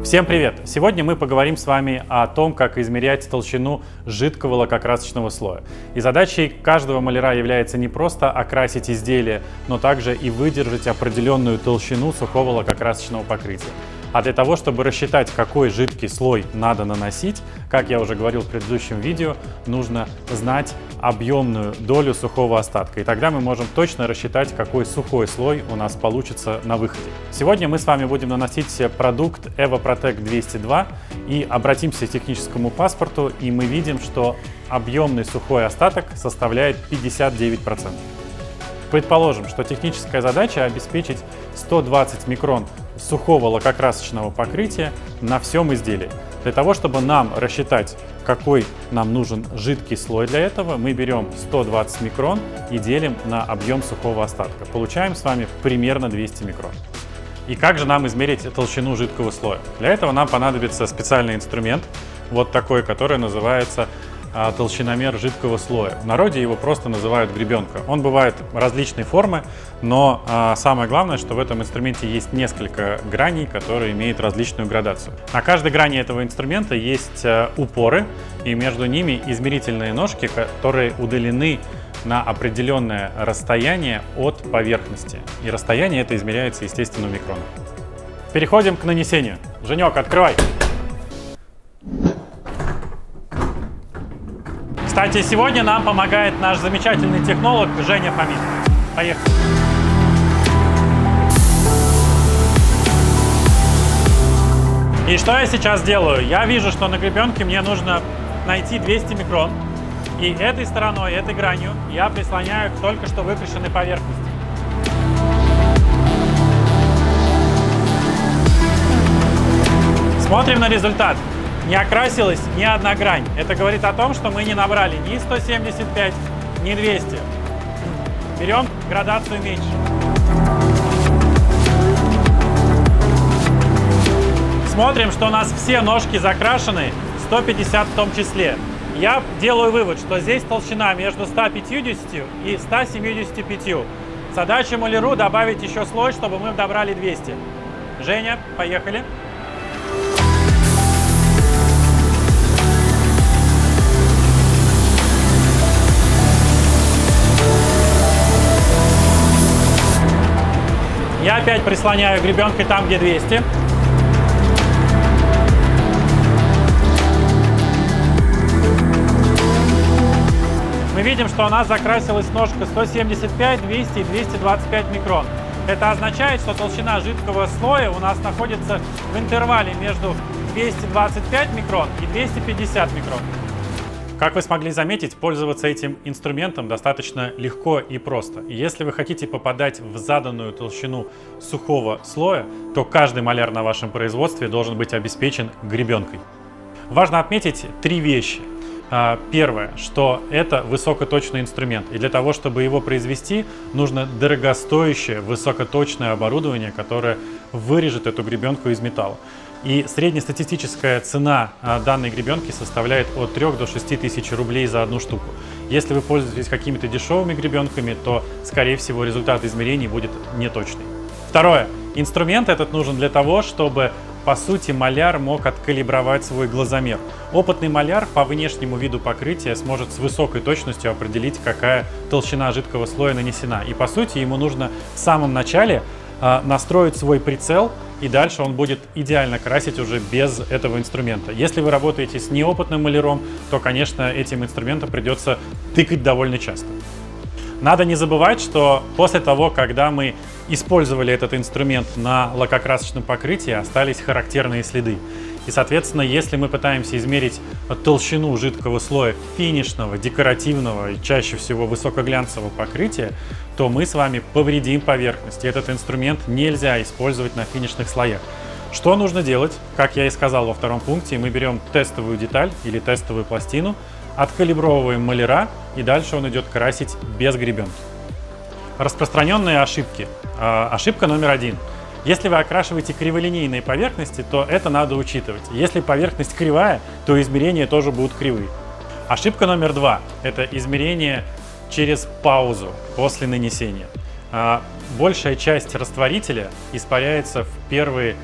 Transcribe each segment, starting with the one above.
Всем привет! Сегодня мы поговорим с вами о том, как измерять толщину жидкого лакокрасочного слоя. И задачей каждого маляра является не просто окрасить изделие, но также и выдержать определенную толщину сухого лакокрасочного покрытия. А для того, чтобы рассчитать, какой жидкий слой надо наносить, как я уже говорил в предыдущем видео, нужно знать объемную долю сухого остатка. И тогда мы можем точно рассчитать, какой сухой слой у нас получится на выходе. Сегодня мы с вами будем наносить продукт EvoProtect 202 и обратимся к техническому паспорту, и мы видим, что объемный сухой остаток составляет 59%. Предположим, что техническая задача обеспечить 120 микрон сухого лакокрасочного покрытия на всем изделии. Для того, чтобы нам рассчитать, какой нам нужен жидкий слой для этого, мы берем 120 микрон и делим на объем сухого остатка. Получаем с вами примерно 200 микрон. И как же нам измерить толщину жидкого слоя? Для этого нам понадобится специальный инструмент, вот такой, который называется толщиномер жидкого слоя. В народе его просто называют гребенка. Он бывает различной формы, но самое главное, что в этом инструменте есть несколько граней, которые имеют различную градацию. На каждой грани этого инструмента есть упоры, и между ними измерительные ножки, которые удалены на определенное расстояние от поверхности. И расстояние это измеряется, естественно, в микронах. Переходим к нанесению. Женек, открывай! Кстати, сегодня нам помогает наш замечательный технолог Женя Фомин. Поехали! И что я сейчас делаю? Я вижу, что на гребенке мне нужно найти 200 микрон. И этой стороной, этой гранью я прислоняю к только что выкрашенной поверхности. Смотрим на результат. Не окрасилась ни одна грань. Это говорит о том, что мы не набрали ни 175, ни 200. Берем градацию меньше. Смотрим, что у нас все ножки закрашены, 150 в том числе. Я делаю вывод, что здесь толщина между 150 и 175. Задача маляру добавить еще слой, чтобы мы добрали 200. Женя, поехали. Я опять прислоняю гребенкой там, где 200. Мы видим, что у нас закрасилась ножка 175, 200 и 225 микрон. Это означает, что толщина жидкого слоя у нас находится в интервале между 225 микрон и 250 микрон. Как вы смогли заметить, пользоваться этим инструментом достаточно легко и просто. И если вы хотите попадать в заданную толщину сухого слоя, то каждый маляр на вашем производстве должен быть обеспечен гребенкой. Важно отметить три вещи. Первое, что это высокоточный инструмент, и для того, чтобы его произвести, нужно дорогостоящее высокоточное оборудование, которое вырежет эту гребенку из металла. И среднестатистическая цена данной гребенки составляет от 3 до 6 тысяч рублей за одну штуку. Если вы пользуетесь какими-то дешевыми гребенками, то, скорее всего, результат измерений будет неточный. Второе. Инструмент этот нужен для того, чтобы, по сути, маляр мог откалибровать свой глазомер. Опытный маляр по внешнему виду покрытия сможет с высокой точностью определить, какая толщина жидкого слоя нанесена. И, по сути, ему нужно в самом начале настроить свой прицел, и дальше он будет идеально красить уже без этого инструмента. Если вы работаете с неопытным маляром, то, конечно, этим инструментом придется тыкать довольно часто. Надо не забывать, что после того, когда мы использовали этот инструмент на лакокрасочном покрытии, остались характерные следы. И, соответственно, если мы пытаемся измерить толщину жидкого слоя финишного, декоративного и чаще всего высокоглянцевого покрытия, то мы с вами повредим поверхность. И этот инструмент нельзя использовать на финишных слоях. Что нужно делать? Как я и сказал во втором пункте, мы берем тестовую деталь или тестовую пластину, откалибровываем маляра, и дальше он идет красить без гребенки. Распространенные ошибки. Ошибка номер 1. Если вы окрашиваете криволинейные поверхности, то это надо учитывать. Если поверхность кривая, то измерения тоже будут кривые. Ошибка номер 2 – это измерение через паузу после нанесения. Большая часть растворителя испаряется в первые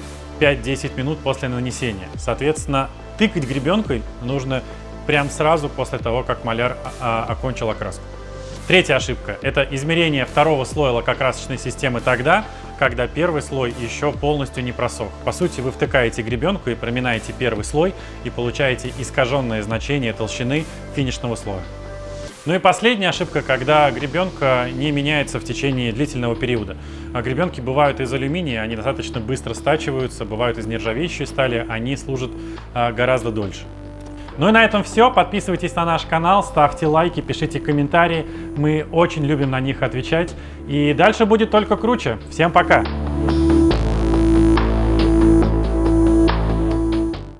5-10 минут после нанесения. Соответственно, тыкать гребенкой нужно прям сразу после того, как маляр окончил окраску. Третья ошибка – это измерение второго слоя лакокрасочной системы тогда, когда первый слой еще полностью не просох. По сути, вы втыкаете гребенку и проминаете первый слой и получаете искаженное значение толщины финишного слоя. Ну и последняя ошибка, когда гребенка не меняется в течение длительного периода. Гребенки бывают из алюминия, они достаточно быстро стачиваются, бывают из нержавеющей стали, они служат гораздо дольше. Ну и на этом все. Подписывайтесь на наш канал, ставьте лайки, пишите комментарии. Мы очень любим на них отвечать. И дальше будет только круче. Всем пока!